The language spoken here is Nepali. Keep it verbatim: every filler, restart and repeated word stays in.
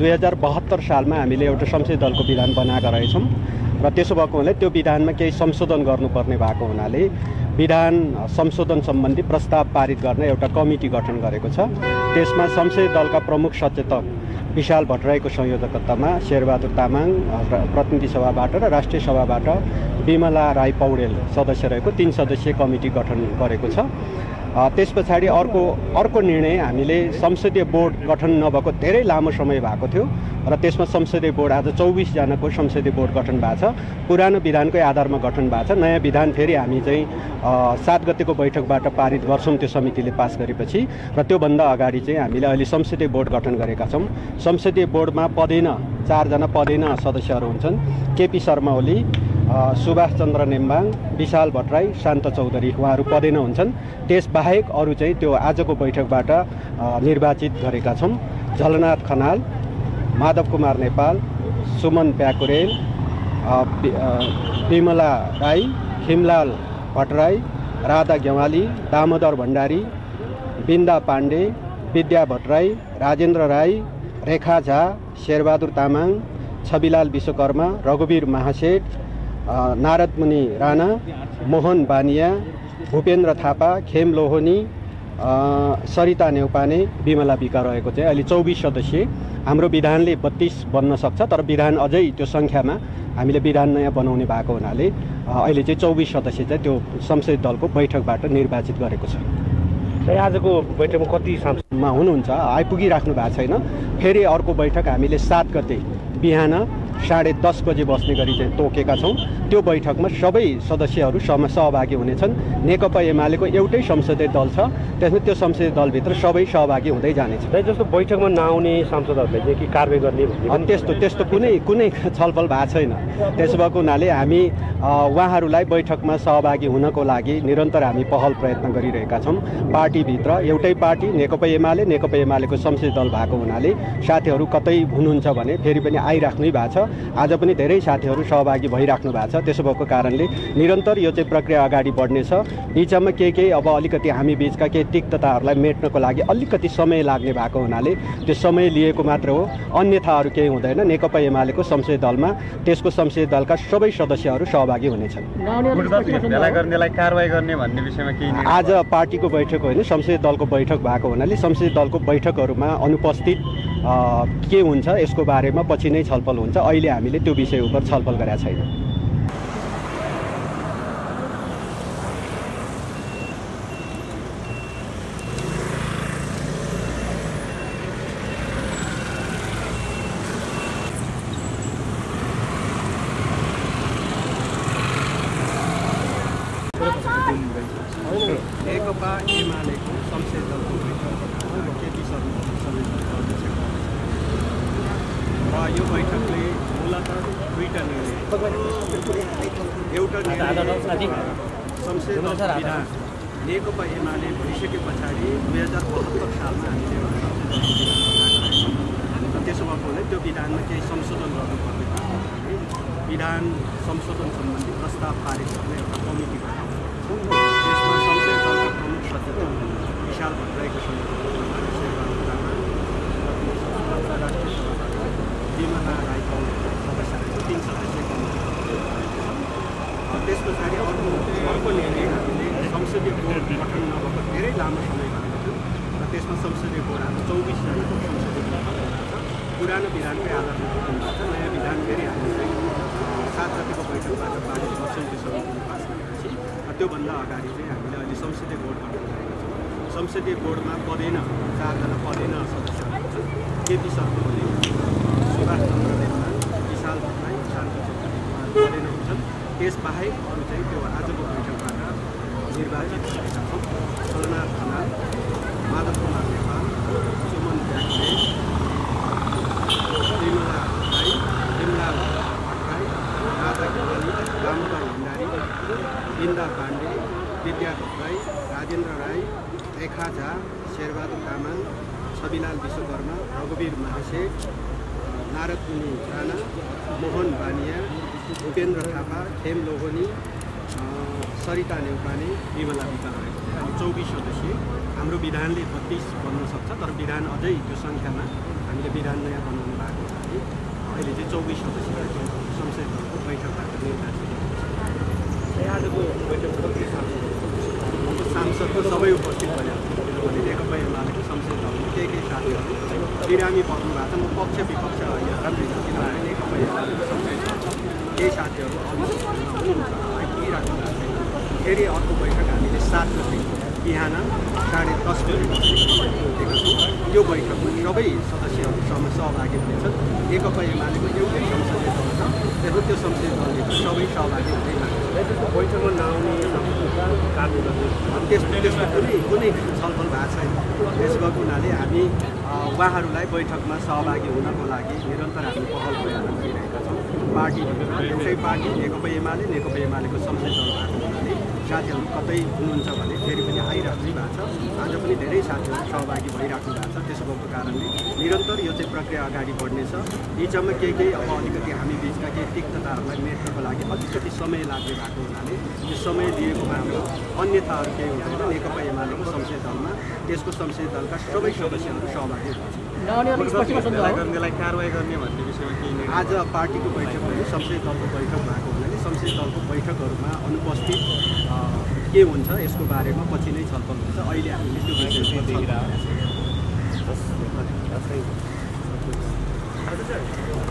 दुई हजार बहत्तर सालमा हामीले एउटा संसदीय दलको विधान बनाएका रहेछौँ र त्यसो भएको हुनाले त्यो विधानमा केही संशोधन गर्नुपर्ने भएको हुनाले विधान संशोधन सम्बन्धी प्रस्ताव पारित गर्न एउटा कमिटी गठन गरेको छ। त्यसमा संसदीय दलका प्रमुख सचेतक विशाल भट्टराईको संयोजकत्वमा शेरबहादुर तामाङ प्रतिनिधि सभाबाट र राष्ट्रिय सभाबाट विमला राई पौडेल सदस्य रहेको तीन सदस्यीय कमिटी गठन गरेको छ। त्यस पछाडि अर्को अर्को निर्णय हामीले संसदीय बोर्ड गठन नभएको धेरै लामो समय भएको थियो र त्यसमा संसदीय बोर्ड आज चौबिस जनाको संसदीय बोर्ड गठन भएको छ। पुरानो विधानकै आधारमा गठन भएको छ। नयाँ विधान फेरि हामी चाहिँ सात गतेको बैठकबाट पारित गर्छौँ त्यो समितिले पास गरेपछि र त्योभन्दा अगाडि चाहिँ हामीले अहिले संसदीय बोर्ड गठन गरेका छौँ। संसदीय बोर्डमा पदेन चारजना पदेन सदस्यहरू हुन्छन्। केपी शर्मा ओली, सुभाष चन्द्र नेम्बाङ, विशाल भट्टराई, शान्त चौधरी उहाँहरू पदेन हुन्छन्। त्यसबाहेक अरू चाहिँ त्यो आजको बैठकबाट निर्वाचित गरेका छौँ। झलनाथ खनाल, माधव कुमार नेपाल, सुमन प्याकुरेल, विमला राई, खिमलाल भट्टराई, राधा गेवाली, दामोदर भण्डारी, बिन्दा पाण्डे, विद्या भट्टराई, राजेन्द्र राई, रेखा झा, शेरबहादुर तामाङ, छविलाल विश्वकर्मा, रघुवीर महासेठ, नारदमुनि राणा, मोहन बानिया, भूपेन्द्र थापा, खेम लोहनी, सरिता नेउपाने, विमला बिका रहेको चाहिँ अहिले चौबिस सदस्यीय। हाम्रो विधानले बत्तीस बन्न सक्छ तर विधान अझै त्यो सङ्ख्यामा हामीले विधान नयाँ बनाउने भएको हुनाले अहिले चाहिँ चौबिस सदस्य चाहिँ त्यो संसदीय दलको बैठकबाट निर्वाचित गरेको छ। आजको बैठकमा कति सांसदमा हुनुहुन्छ आइपुगिराख्नु भएको छैन। फेरि अर्को बैठक हामीले सात गते बिहान साढे दस बजे बस्ने गरी चाहिँ तोकेका छौँ। त्यो बैठकमा सबै सदस्यहरू सम सहभागी हुनेछन्। नेकपा एमालेको एउटै संसदीय दल छ, त्यसमा त्यो संसदीय दलभित्र सबै सहभागी हुँदै जानेछ। जस्तो बैठकमा नआउने सांसदहरूले चाहिँ कि कारबाही गर्ने त्यस्तो त्यस्तो कुनै कुनै छलफल भएको छैन। त्यसो भएको हुनाले हामी उहाँहरूलाई बैठकमा सहभागी हुनको लागि निरन्तर हामी पहल प्रयत्न गरिरहेका छौँ। पार्टीभित्र एउटै पार्टी नेकपा एमाले नेकपा एमालेको संसदीय दल भएको हुनाले साथीहरू कतै हुनुहुन्छ भने फेरि पनि आइराख्नै भएको छ। आज पनि धेरै साथीहरू सहभागी भइराख्नु भएको छ। त्यसो भएको कारणले निरन्तर यो चाहिँ प्रक्रिया अगाडि बढ्नेछ। बिचमा केही केही अब अलिकति हामी बिचका केही तिक्तताहरूलाई मेट्नको लागि अलिकति समय लाग्ने भएको हुनाले त्यो समय लिएको मात्र हो, अन्यथा अरू केही हुँदैन। नेकपा एमालेको संसदीय दलमा त्यसको संसदीय दलका सबै सदस्यहरू सहभागी हुनेछन्। आज पार्टीको बैठक होइन, संसदीय दलको बैठक भएको हुनाले संसदीय दलको बैठकहरूमा अनुपस्थित के हुन्छ यसको बारेमा पछि नै छलफल हुन्छ। अहिले हामीले त्यो विषय उप छलफल गरेका छैनौँ। नेकपा एमालेको संसदीय दलको बैठक केपी शर्मा र यो बैठकले मूलत दुईवटा निर्णय, एउटा संसदीय विधान नेकपा एमाले भइसके पछाडि दुई हजार बहत्तर सालमा हामीले र त्यसो भएको हुनाले त्यो विधानमा केही संशोधन गर्नुपर्ने भएको विधान संशोधन सम्बन्धी प्रस्ताव पारित गर्ने एउटा कमिटी गठन गरेको छौँ। त्यसमा संसदीय दलका प्रमुख सचेतक विशाल भट्टराईको संयोजकत्वमा शेरबहादुर तामाङ, राष्ट्रिय सभाबाट विमला राई पौडेल सदस्यहरूको तीन सदस्यीय कमिटी गरेको छ। त्यस पछाडि अर्को अर्को निर्णय हामीले संसदीय बोर्ड गठन नभएको धेरै लामो समय भएको थियो र त्यसमा संसदीय बोर्ड आज चौबिसजनाको संसदीय बोर्ड गठन भएको छ। पुरानो विधानकै आधारमा गठन भएको छ। नयाँ विधान फेरि हामीले सात गतिको बैठकबाट पारित गर्छौँ त्यो समितिले पास गरेपछि र त्योभन्दा अगाडि चाहिँ हामीले अहिले संसदीय बोर्ड गठन गरेका छौँ। संसदीय बोर्डमा पदेन चारजना पदेन सदस्यहरू हुन्छन्। केपी शर्मा ओली, सुभाष चन्द्र नेम्बाङ, विशाल भट्टराई, शान्त चौधरी पदेन हुन्छन्। त्यसबाहेक अरू चाहिँ त्यो आजको बैठकबाट निर्वाचित गरेका छौँ। झलनाथ खनाल, माधव कुमार नेपाल, सुमन प्याकुरेल, विमला राई, खिमलाल भट्टराई, राधा गेवाली, दामोदर भण्डारी, बिन्दा पाण्डे, विद्या भट्टराई, राजेन्द्र राई, रेखा झा, शेरबहादुर तामाङ, छविलाल विश्वकर्मा, रघुवीर महासेठ, नारदमुनि राणा, मोहन बानिया, भूपेन्द्र थापा, खेम लोहनी, सरिता नेउपाने विमला विका रहेको थियो अनि चौबिस सदस्यीय हाम्रो विधानले बत्तीस बन्न सक्छ तर विधान अझै त्यो सङ्ख्यामा हामीले विधान नयाँ बनाउनु भएको हुनाले अहिले चाहिँ चौबिस सदस्यीय संसद दलको बैठकबाट निर्वाचित आजको बैठकमा कति सांसद त सबै उपस्थित भइहाल्छ किनभने नेकपा एमालेको संसदीय दलको केही केही साथीहरू बिरामी पर्नु भएको छ म पक्ष विपक्ष यहाँ राम्रै छ किनभने नेकपा एमालेको संसदीय दलको केही साथीहरू हुनुहुन्छ राख्नु भएको छैन फेरि अर्को बैठक हामीले सात गते बिहान साढे दस बजे दिएका छौँ त्यो बैठकमा सबै सदस्यहरू सहभागी हुनेछन् नेकपा एमालेको एउटै संसदीय दल छ त्यसको त्यो संसदीय दलले सबै सहभागी हुँदैन बैठकमा नआउने कार्य गर्ने त्यस्तो त्यसमा कुनै कुनै छलफल भएको छैन त्यसो भएको हुनाले हामी उहाँहरूलाई बैठकमा सहभागी हुनको लागि निरन्तर हामी पहल प्रयास गरिरहेका छौँ पार्टी एउटै पार्टी नेकपा एमाले नेकपा एमालेको संसदीय दल भएको हुनाले साथीहरू कतै हुनुहुन्छ भने फेरि पनि आइराख्नु भएको छ आज पनि धेरै साथीहरू सहभागी भइराख्नु भएको छ त्यसो भएको कारणले निरन्तर यो चाहिँ प्रक्रिया अगाडि बढ्नेछ बिचमा केही केही अब अलिकति हामी बिचका केही तिक्तताहरूलाई मेट्नको लागि अलिकति समय लाग्ने भएको हुनाले यो समय दिएकोमा हाम्रो अन्यथाहरू केही हुँदैन नेकपा एमालेको संसदीय दलमा त्यसको संसदीय दलका सबै सदस्यहरू सहभागी हुनुहुन्छ कारवाही गर्ने भन्ने विषयमा केही आज पार्टीको बैठक होइन संसदीय दलको बैठक भएको हुनाले संसदीय दलको बैठकहरूमा अनुपस्थित के हुन्छ यसको बारेमा पछि नै छलफल हुन्छ अहिले हामीले त्यो विषयमा देखिरहेको छौँ।